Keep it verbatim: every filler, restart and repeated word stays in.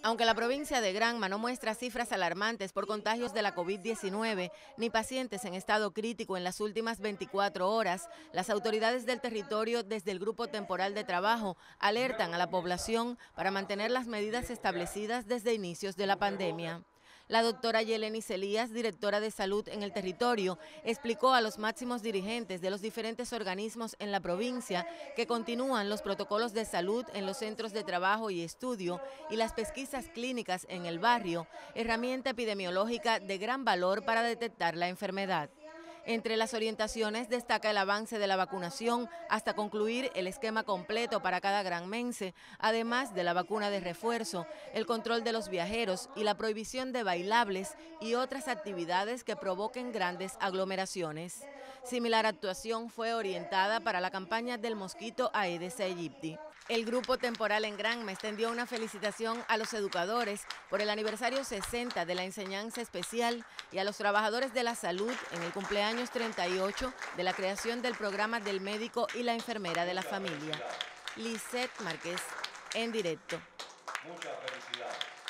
Aunque la provincia de Granma no muestra cifras alarmantes por contagios de la COVID diecinueve ni pacientes en estado crítico en las últimas veinticuatro horas, las autoridades del territorio desde el Grupo Temporal de Trabajo alertan a la población para mantener las medidas establecidas desde inicios de la pandemia. La doctora Yeleni Celías, directora de salud en el territorio, explicó a los máximos dirigentes de los diferentes organismos en la provincia que continúan los protocolos de salud en los centros de trabajo y estudio y las pesquisas clínicas en el barrio, herramienta epidemiológica de gran valor para detectar la enfermedad. Entre las orientaciones destaca el avance de la vacunación hasta concluir el esquema completo para cada granmense, además de la vacuna de refuerzo, el control de los viajeros y la prohibición de bailables y otras actividades que provoquen grandes aglomeraciones. Similar actuación fue orientada para la campaña del mosquito Aedes aegypti. El Grupo Temporal en Granma extendió una felicitación a los educadores por el aniversario sesenta de la enseñanza especial y a los trabajadores de la salud en el cumpleaños treinta y ocho de la creación del programa del médico y la enfermera de la familia. Lisette Márquez, en directo. Muchas felicidades.